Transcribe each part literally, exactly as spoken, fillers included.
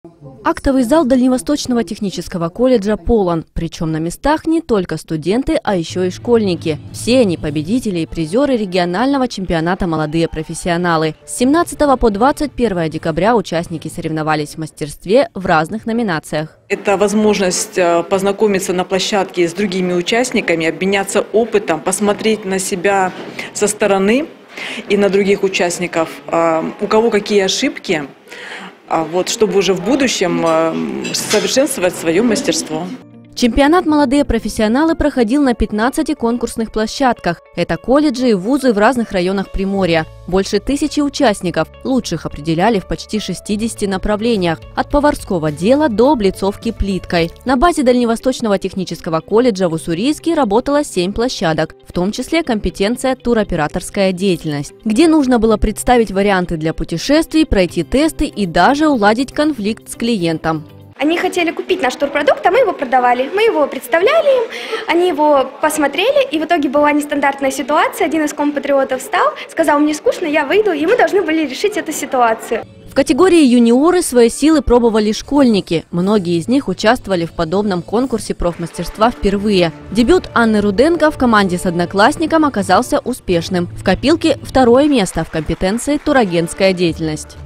Актовый зал Дальневосточного технического колледжа полон. Причем на местах не только студенты, а еще и школьники. Все они победители и призеры регионального чемпионата «Молодые профессионалы». С семнадцатого по двадцать первое декабря участники соревновались в мастерстве в разных номинациях. Это возможность познакомиться на площадке с другими участниками, обменяться опытом, посмотреть на себя со стороны и на других участников, у кого какие ошибки. Вот, чтобы уже в будущем совершенствовать свое мастерство. Чемпионат «Молодые профессионалы» проходил на пятнадцати конкурсных площадках. Это колледжи и вузы в разных районах Приморья. Больше тысячи участников. Лучших определяли в почти шестидесяти направлениях. От поварского дела до облицовки плиткой. На базе Дальневосточного технического колледжа в Уссурийске работало семь площадок. В том числе компетенция туроператорская деятельность. Где нужно было представить варианты для путешествий, пройти тесты и даже уладить конфликт с клиентом. Они хотели купить наш турпродукт, а мы его продавали. Мы его представляли им, они его посмотрели, и в итоге была нестандартная ситуация. Один из компатриотов встал, сказал: «Мне скучно, я выйду», и мы должны были решить эту ситуацию. В категории юниоры свои силы пробовали школьники. Многие из них участвовали в подобном конкурсе профмастерства впервые. Дебют Анны Руденко в команде с одноклассником оказался успешным. В копилке второе место в компетенции турагентская деятельность.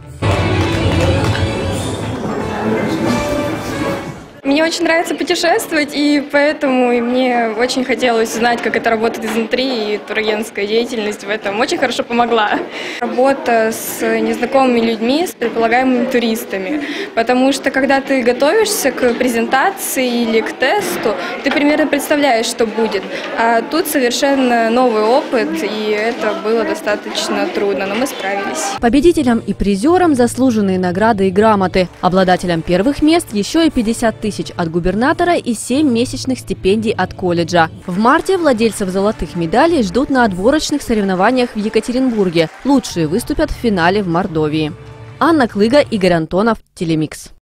Мне очень нравится путешествовать, и поэтому мне очень хотелось узнать, как это работает изнутри, и турагентская деятельность в этом очень хорошо помогла. Работа с незнакомыми людьми, с предполагаемыми туристами, потому что когда ты готовишься к презентации или к тесту, ты примерно представляешь, что будет, а тут совершенно новый опыт, и это было достаточно трудно, но мы справились. Победителям и призерам заслуженные награды и грамоты. Обладателям первых мест еще и пятьдесят тысяч от губернатора и семь месячных стипендий от колледжа. В марте владельцев золотых медалей ждут на отборочных соревнованиях в Екатеринбурге. Лучшие выступят в финале в Мордовии. Анна Клыга, Игорь Антонов, Телемикс.